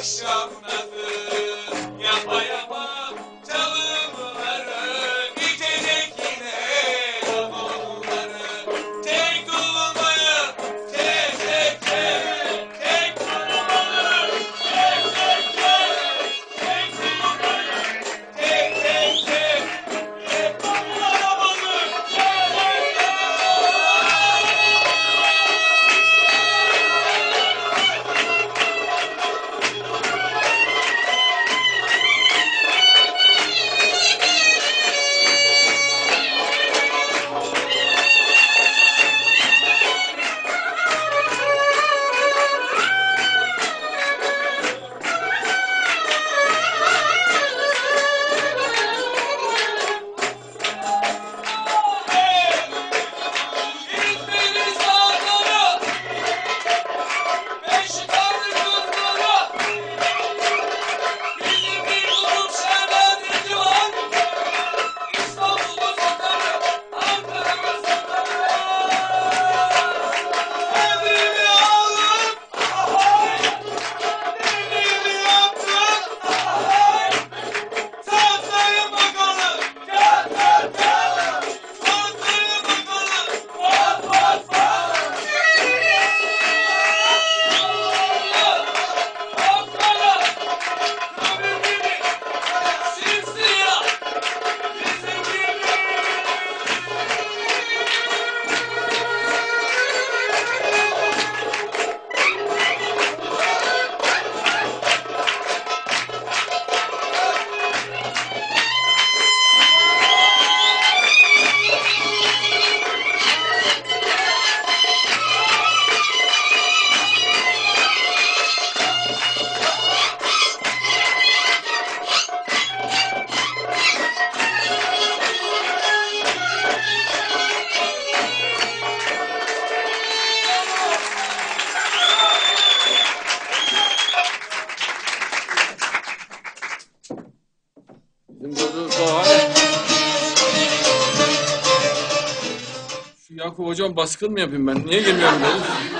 Yakup hocam baskın mı yapayım ben? Niye girmiyorum böyle?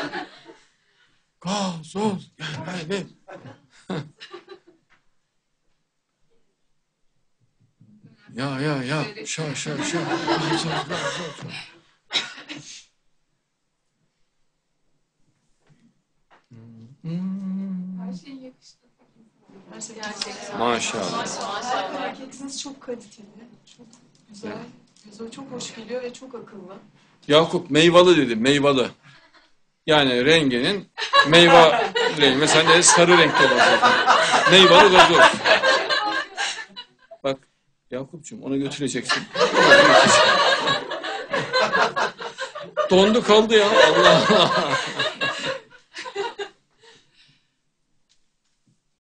Gazoz. Gel. Ya. Şa. Gazoz. Her şey yakıştı. Her şey gerçekten. Maşallah. Hareketiniz çok kaliteli. Çok güzel. Göze çok hoş geliyor ve çok akıllı. Yakup meyvalı dedi, meyvalı. Yani renginin meyva rengi. Mesela ne sarı renkte olacak. Meyvalı gazoz. Bak Yakup'cum onu götüreceksin. Dondu kaldı ya. Allah Allah.